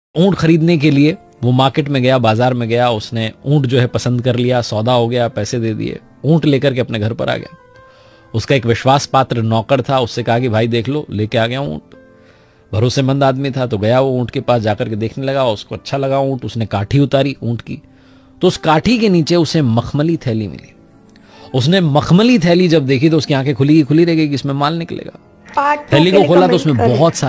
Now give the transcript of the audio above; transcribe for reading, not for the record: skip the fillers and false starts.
ऊंट खरीदने के लिए वो मार्केट में गया, बाजार में गया, उसने ऊंट जो है पसंद कर लिया, सौदा हो गया, पैसे दे दिए, ऊंट लेकर के अपने घर पर आ गया। उसका एक विश्वास पात्र नौकर था, उससे कहा कि भाई देख लो, लेके आ गया ऊंट। भरोसेमंद आदमी था, तो गया वो ऊंट के पास, जाकर के देखने लगा, उसको अच्छा लगा ऊंट, उसने काठी उतारी ऊंट की, तो उस काठी के नीचे उसे मखमली थैली मिली। उसने मखमली थैली जब देखी तो उसकी आंखें खुली की खुली रह गई कि इसमें माल निकलेगा। थैली को खोला तो उसमें बहुत